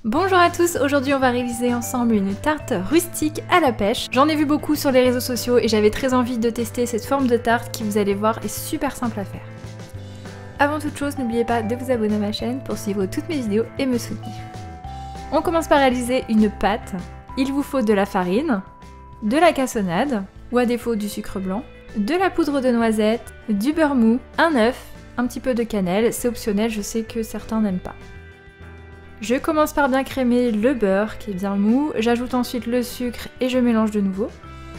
Bonjour à tous, aujourd'hui on va réaliser ensemble une tarte rustique à la pêche. J'en ai vu beaucoup sur les réseaux sociaux et j'avais très envie de tester cette forme de tarte qui, vous allez voir, est super simple à faire. Avant toute chose, n'oubliez pas de vous abonner à ma chaîne pour suivre toutes mes vidéos et me soutenir. On commence par réaliser une pâte. Il vous faut de la farine, de la cassonade, ou à défaut du sucre blanc, de la poudre de noisette, du beurre mou, un œuf, un petit peu de cannelle, c'est optionnel, je sais que certains n'aiment pas. Je commence par bien crémer le beurre qui est bien mou, j'ajoute ensuite le sucre et je mélange de nouveau.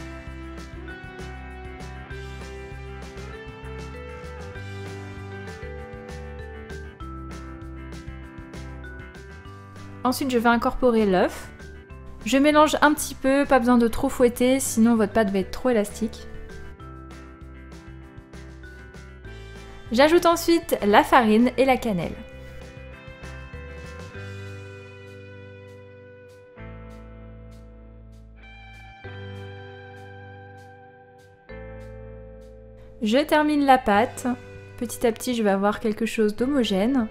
Ensuite je vais incorporer l'œuf. Je mélange un petit peu, pas besoin de trop fouetter, sinon votre pâte va être trop élastique. J'ajoute ensuite la farine et la cannelle. Je termine la pâte. Petit à petit, je vais avoir quelque chose d'homogène.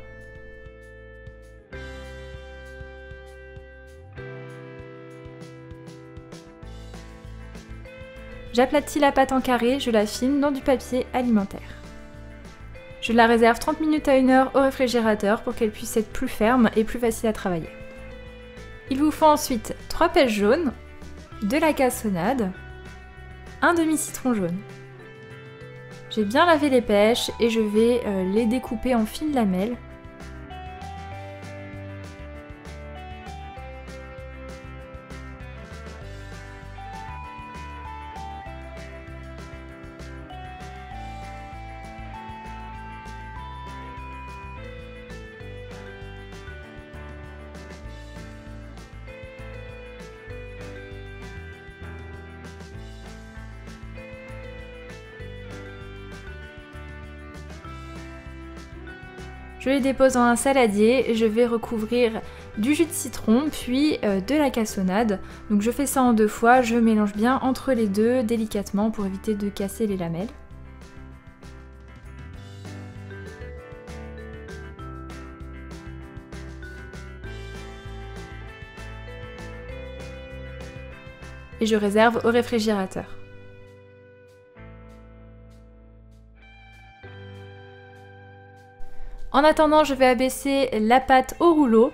J'aplatis la pâte en carré, je la filme dans du papier alimentaire. Je la réserve 30 minutes à 1 heure au réfrigérateur pour qu'elle puisse être plus ferme et plus facile à travailler. Il vous faut ensuite 3 pêches jaunes, de la cassonade, un demi-citron jaune. J'ai bien lavé les pêches et je vais les découper en fines lamelles. Je les dépose dans un saladier et je vais recouvrir du jus de citron puis de la cassonade. Donc je fais ça en 2 fois, je mélange bien entre les deux délicatement pour éviter de casser les lamelles. Et je réserve au réfrigérateur. En attendant, je vais abaisser la pâte au rouleau.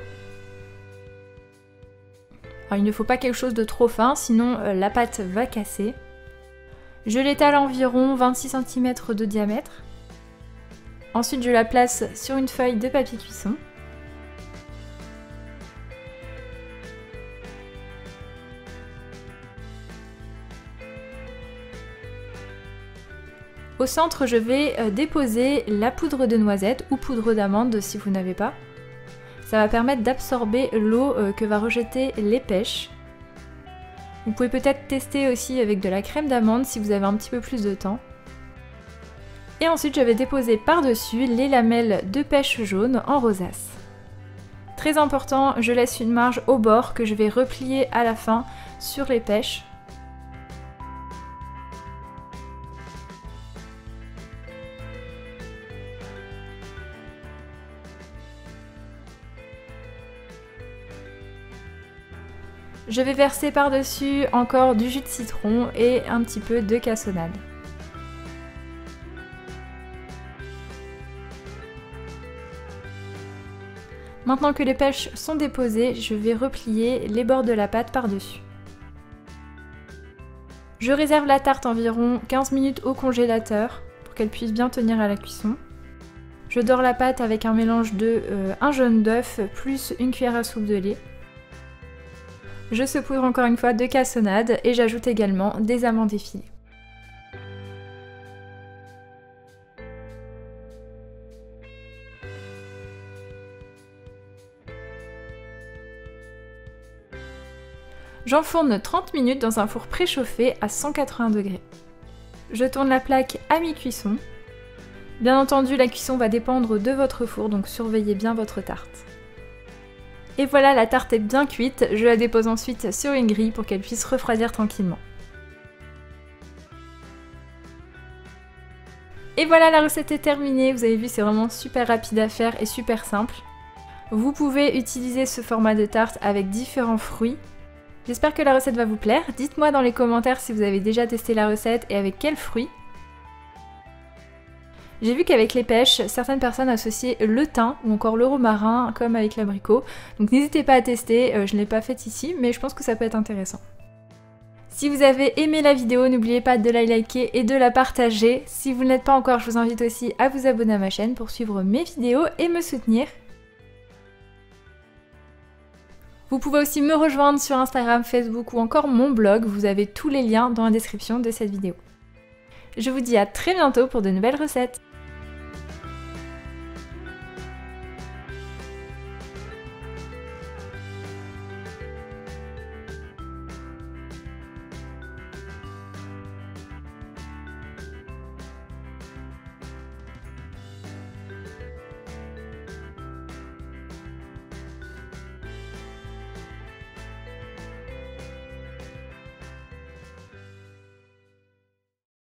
Alors, il ne faut pas quelque chose de trop fin, sinon la pâte va casser. Je l'étale à environ 26 cm de diamètre. Ensuite, je la place sur une feuille de papier cuisson. Au centre, je vais déposer la poudre de noisette ou poudre d'amande si vous n'avez pas. Ça va permettre d'absorber l'eau que va rejeter les pêches. Vous pouvez peut-être tester aussi avec de la crème d'amande si vous avez un petit peu plus de temps. Et ensuite, je vais déposer par-dessus les lamelles de pêche jaune en rosace. Très important, je laisse une marge au bord que je vais replier à la fin sur les pêches. Je vais verser par-dessus encore du jus de citron et un petit peu de cassonade. Maintenant que les pêches sont déposées, je vais replier les bords de la pâte par-dessus. Je réserve la tarte environ 15 minutes au congélateur pour qu'elle puisse bien tenir à la cuisson. Je dore la pâte avec un mélange de un jaune d'œuf plus une cuillère à soupe de lait. Je saupoudre encore une fois de cassonade et j'ajoute également des amandes effilées. J'enfourne 30 minutes dans un four préchauffé à 180 degrés. Je tourne la plaque à mi-cuisson. Bien entendu, la cuisson va dépendre de votre four, donc surveillez bien votre tarte. Et voilà, la tarte est bien cuite, je la dépose ensuite sur une grille pour qu'elle puisse refroidir tranquillement. Et voilà, la recette est terminée, vous avez vu, c'est vraiment super rapide à faire et super simple. Vous pouvez utiliser ce format de tarte avec différents fruits. J'espère que la recette va vous plaire. Dites-moi dans les commentaires si vous avez déjà testé la recette et avec quels fruits. J'ai vu qu'avec les pêches, certaines personnes associaient le thym ou encore le romarin comme avec l'abricot. Donc n'hésitez pas à tester, je ne l'ai pas faite ici, mais je pense que ça peut être intéressant. Si vous avez aimé la vidéo, n'oubliez pas de la liker et de la partager. Si vous ne l'êtes pas encore, je vous invite aussi à vous abonner à ma chaîne pour suivre mes vidéos et me soutenir. Vous pouvez aussi me rejoindre sur Instagram, Facebook ou encore mon blog, vous avez tous les liens dans la description de cette vidéo. Je vous dis à très bientôt pour de nouvelles recettes.